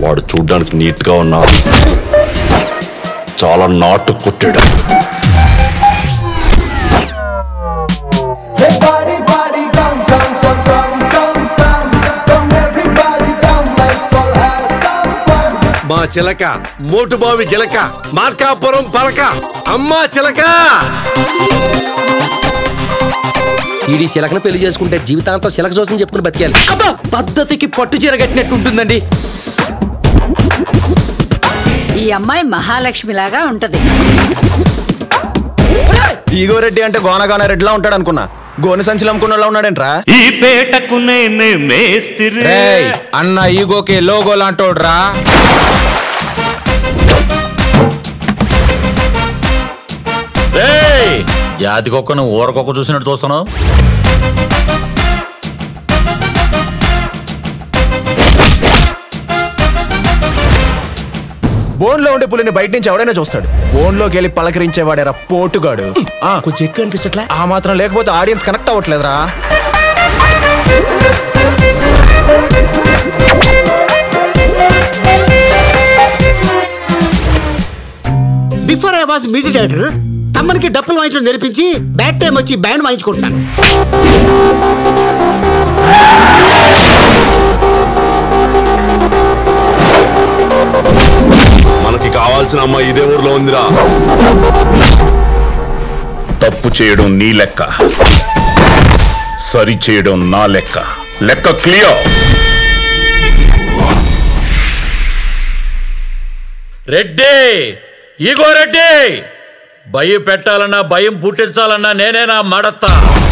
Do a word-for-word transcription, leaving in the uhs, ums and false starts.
వాడు చూడ్డానికి నీట్ గా ఉన్నా చాలా నాటు కొట్టాడు. మా చిలక మోటుబావి గిలక మార్కాపురం పలక అమ్మా చిలక. ఈ చిలకను పెళ్లి చేసుకుంటే జీవితాంతం చిలక జోసం చెప్పుకుని బతికాలి. అబ్బా పద్ధతికి పట్టు చీర కట్టినట్టు ఉంటుందండి. ఈ అమ్మాయి మహాలక్ష్మి లాగా ఉంటది. ఈగో రెడ్డి అంటే గోనగాన రెడ్డిలా ఉంటాడు అనుకున్నా, గోని సంచులు అమ్ముకున్నలా ఉన్నాడేంట్రా. ఈ పేటకు నేనే మేస్త్రి. అన్న ఈగోకి లోగో లాంటోడ్రా. జాతి కుక్కను ఊరకొక్క చూసినట్టు చూస్తున్నావు. బోన్లో ఉండే పులిని బయట నుంచి ఎవడైనా చూస్తాడు, బోన్లోకి వెళ్ళి పలకరించేవాడేరా పోటుగాడు. కొంచెం ఎక్కువ అనిపించట్లే. ఆ మాత్రం లేకపోతే ఆడియన్స్ కనెక్ట్ అవ్వట్లేదురా. Before I was music director, తమ్మనికి డప్పులు వాయించడం నేర్పించి బ్యాడ్ టైం వచ్చి బ్యాండ్ వాయించుకుంటున్నాను. మనకి కావాల్సిన అమ్మాయి ఇదే ఊర్లో ఉందిరా. తప్పు చేయడం నీ లెక్క, సరి చేయడం నా లెక్క. లెక్క క్లియర్. రెడ్డి ఈగో రెడ్డి, భయం పెట్టాలన్నా భయం పుట్టించాలన్నా నేనేనా మడతా.